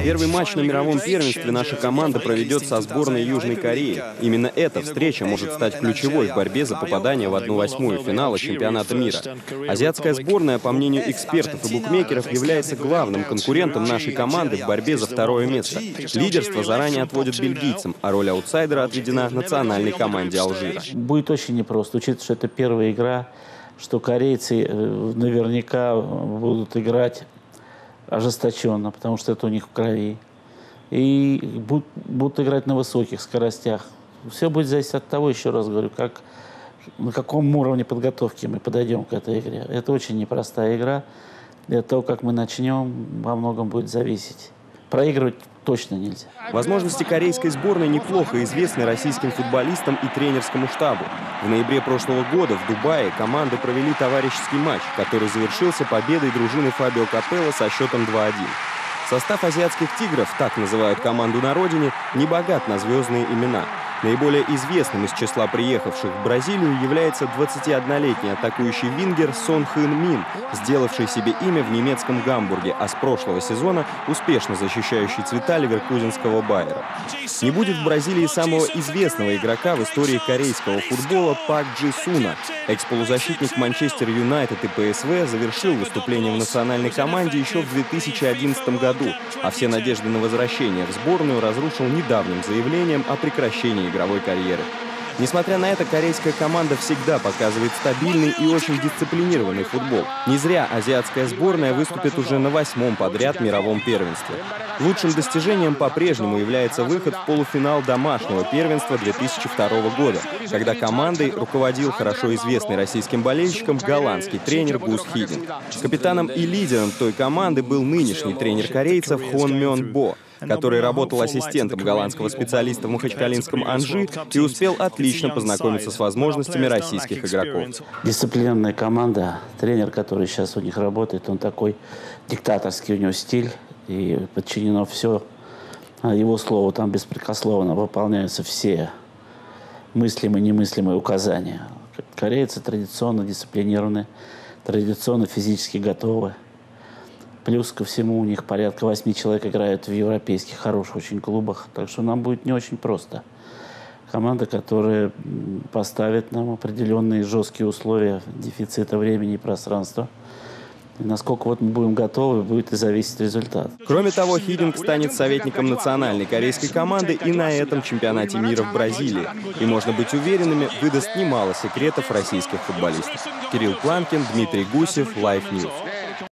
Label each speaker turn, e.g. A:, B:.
A: Первый матч на мировом первенстве наша команда проведет со сборной Южной Кореи. Именно эта встреча может стать ключевой в борьбе за попадание в 1/8 финала чемпионата мира. Азиатская сборная, по мнению экспертов и букмекеров, является главным конкурентом нашей команды в борьбе за второе место. Лидерство заранее отводят бельгийцам, а роль аутсайдера отведена национальной команде Алжира.
B: Будет очень непросто, учитывая, что это первая игра, что корейцы наверняка будут играть ожесточенно, потому что это у них в крови. И будут играть на высоких скоростях. Все будет зависеть от того, еще раз говорю, на каком уровне подготовки мы подойдем к этой игре. Это очень непростая игра. И от того, как мы начнем, во многом будет зависеть. Проигрывать точно нельзя.
A: Возможности корейской сборной неплохо известны российским футболистам и тренерскому штабу. В ноябре прошлого года в Дубае команды провели товарищеский матч, который завершился победой дружины Фабио Капелло со счетом 2-1. Состав азиатских «Тигров», так называют команду на родине, не богат на звездные имена. Наиболее известным из числа приехавших в Бразилию является 21-летний атакующий вингер Сон Хэн Мин, сделавший себе имя в немецком Гамбурге, а с прошлого сезона успешно защищающий цвета ливерпульского Байера. Не будет в Бразилии самого известного игрока в истории корейского футбола Пак Джи Суна. Экс-полузащитник Манчестер Юнайтед и ПСВ завершил выступление в национальной команде еще в 2011 году, а все надежды на возвращение в сборную разрушил недавним заявлением о прекращении игровой карьеры. Несмотря на это, корейская команда всегда показывает стабильный и очень дисциплинированный футбол. Не зря азиатская сборная выступит уже на 8-м подряд мировом первенстве. Лучшим достижением по-прежнему является выход в полуфинал домашнего первенства 2002 года, когда командой руководил хорошо известный российским болельщикам голландский тренер Гус Хидинг. Капитаном и лидером той команды был нынешний тренер корейцев Хон Мён Бо, который работал ассистентом голландского специалиста в махачкалинском Анжи и успел отлично познакомиться с возможностями российских игроков.
B: Дисциплинированная команда, тренер, который сейчас у них работает, он такой диктаторский, у него стиль, и подчинено все его слову, там беспрекословно выполняются все мыслимые и немыслимые указания. Корейцы традиционно дисциплинированы, традиционно физически готовы. Плюс ко всему у них порядка 8 человек играют в европейских хороших очень клубах. Так что нам будет не очень просто. Команда, которая поставит нам определенные жесткие условия дефицита времени и пространства. И насколько мы будем готовы, будет и зависеть результат.
A: Кроме того, Хидинг станет советником национальной корейской команды и на этом чемпионате мира в Бразилии. И, можно быть уверенными, выдаст немало секретов российских футболистов. Кирилл Планкин, Дмитрий Гусев, Life News.